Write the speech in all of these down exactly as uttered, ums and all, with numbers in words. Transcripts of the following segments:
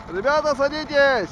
Ребята, садитесь!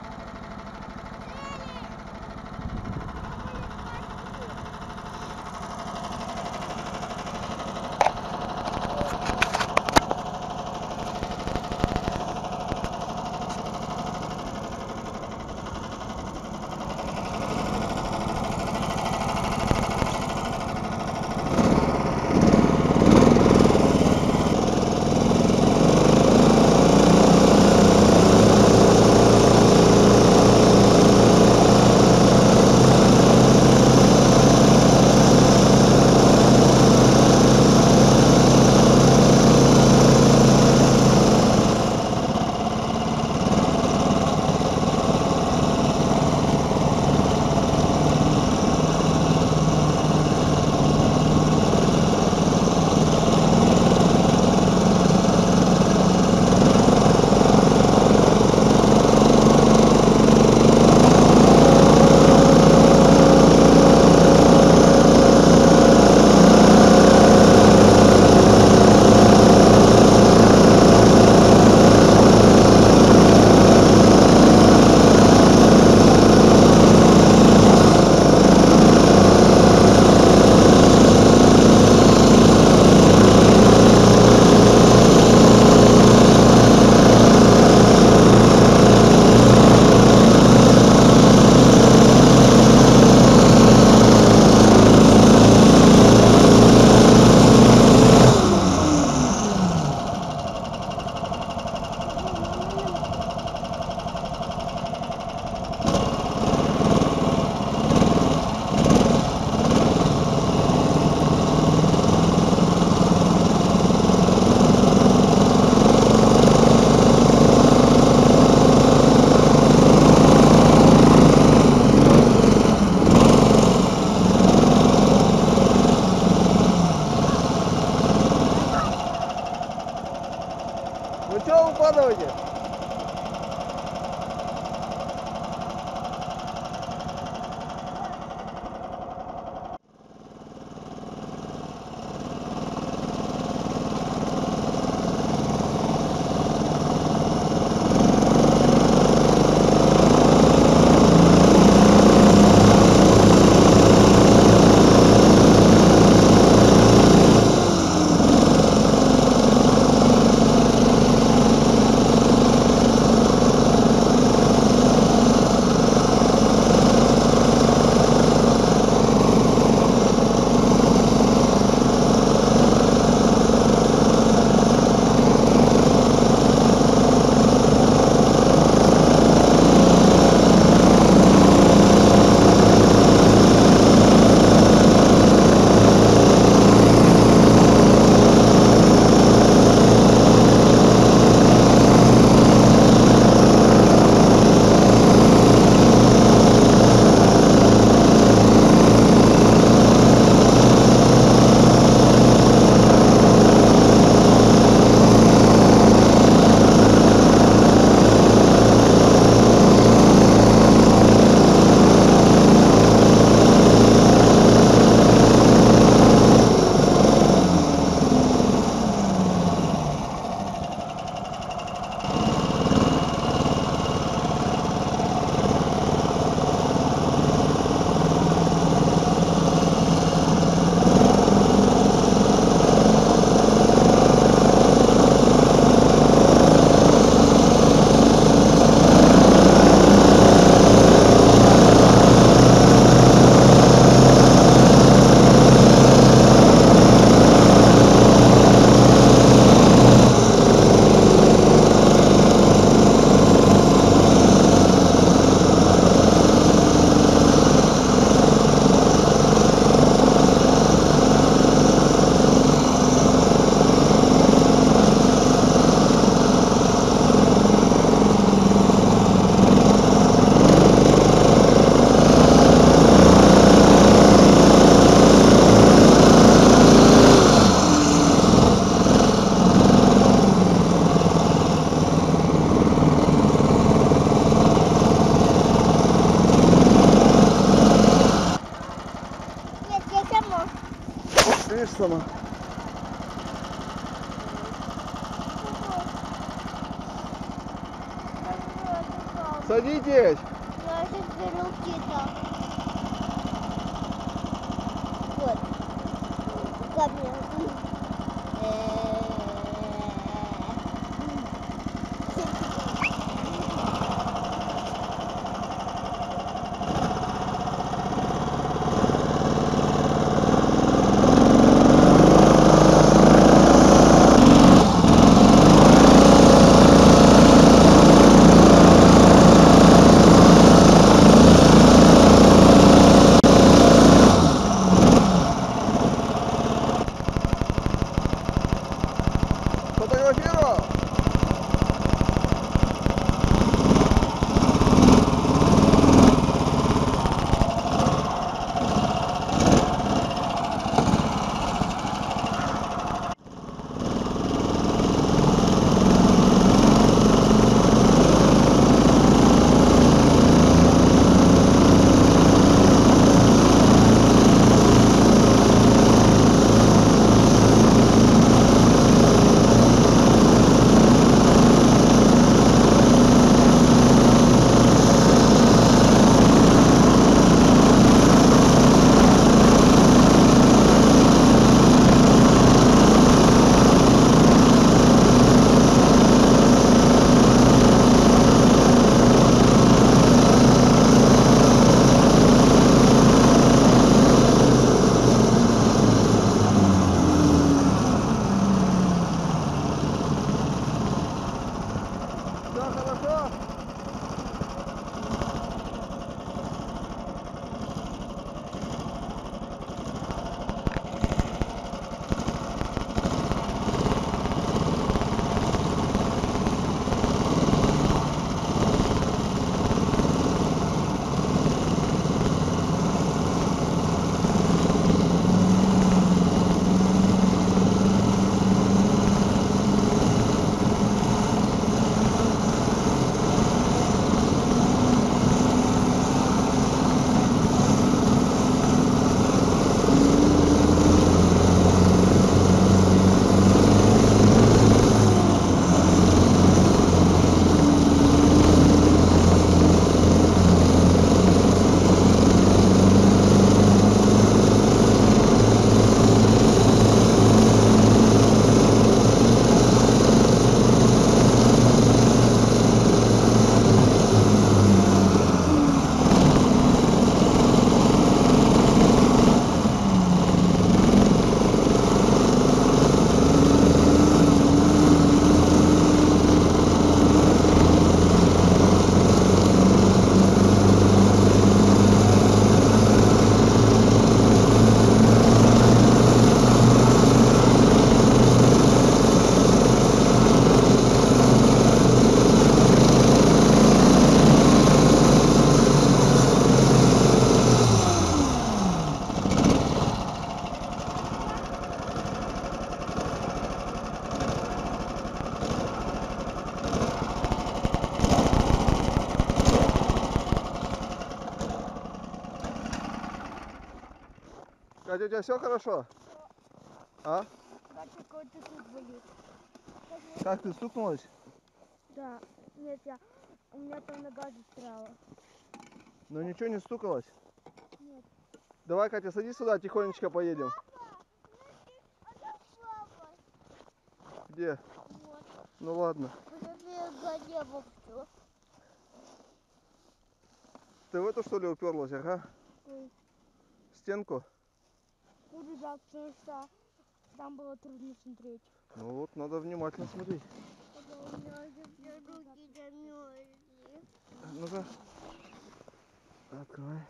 Ну что вы падаете? Садитесь. Я сейчас беру кита. Вот. Камень. Фотографировал? Все хорошо? Катя, у тебя все хорошо? А? Катя, какой-то тут болит. Как ты стукнулась? Да. Нет, я... У меня там нога застряла. Ну ничего не стукалось? Нет. Давай, Катя, садись сюда, тихонечко поедем. Где? Вот. Ну ладно. Все. Ты в эту что ли уперлась, ага? Ой. В стенку? Ну, ребят, потому что там было трудно смотреть. Ну вот, надо внимательно смотреть. У меня уже руки замерзли. Ну-ка. Открывай.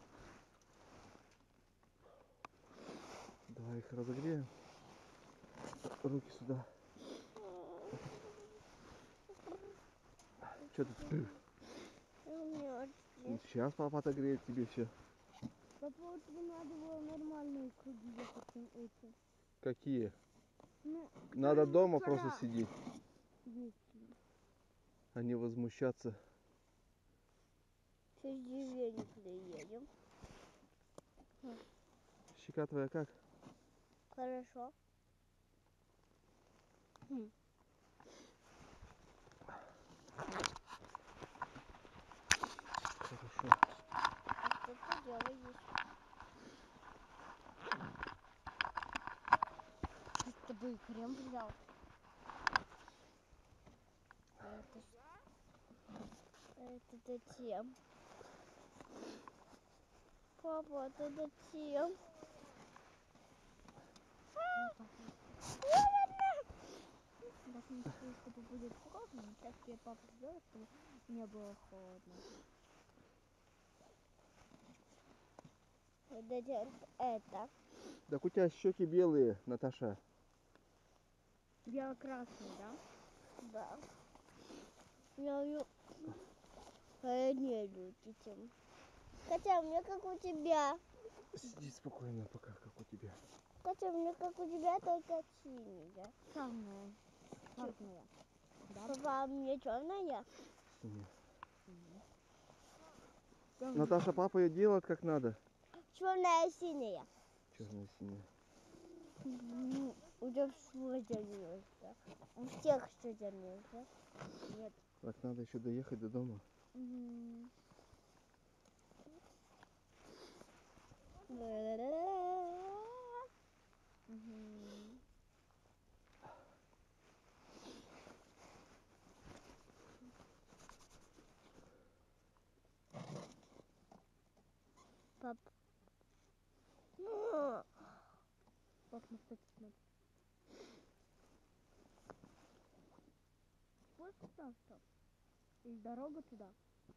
Давай их разогреем. Руки сюда. Что ты? Сейчас папа отогреет тебе все. Папа, вот тебе надо было нормальные круги ехать эти. Какие? Ну, Надо дома вчера просто сидеть, ездили. а не возмущаться. Сейчас деревню приедем. Щека твоя как? Хорошо. Хм. что ты делаешь? Ты с тобой крем взял? Это, это зачем? Папа, это зачем? Так не хочу, чтобы будет холодно. Сейчас тебе папа сделает, чтобы не было холодно. Вот это. Так у тебя щеки белые, Наташа. Бело-красный, да? Да. Я ее поеднею детям. Хотя у меня как у тебя. Сиди спокойно пока, как у тебя. Хотя у меня как у тебя, только синяя. Черная. Черная. Да? Папа, а мне черная? Синяя. Черная. Наташа, папа ее делает как надо. Черная, синяя. Черная, синяя. Ну, уже все занялся. У всех все занялся. Нет. Так надо еще доехать до дома. Угу. Угу. Пап. Пап, ну что ты смотришь? Вот сюда, стоп. И дорога туда.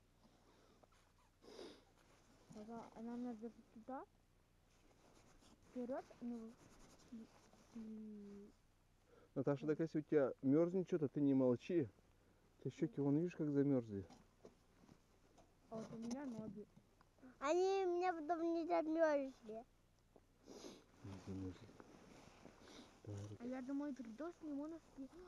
Ага, она надо туда. Вперед, ну. И, и... Наташа, так если у тебя мерзнет что-то, ты не молчи. У тебя щеки, вон, видишь, как замерзли. А вот у меня ноги. Они у меня потом не замерзли. Не замерзли. Давай, А я думаю, приду, сниму на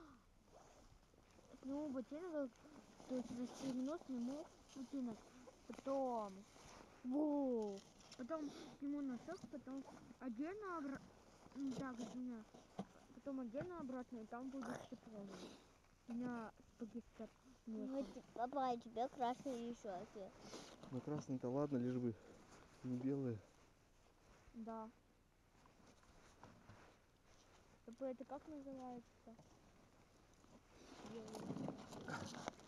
сниму ботинок, то есть расстегну, сниму ботинок. Потом, во, потом сниму носок, потом одену обратно, так, извиня, потом одену обратно, и там будет тепло. У меня спагетти нет. Папа, а тебе красные щеки. ну красный-то ладно, лишь бы не белые. Да. Папа, это как называется? Белый.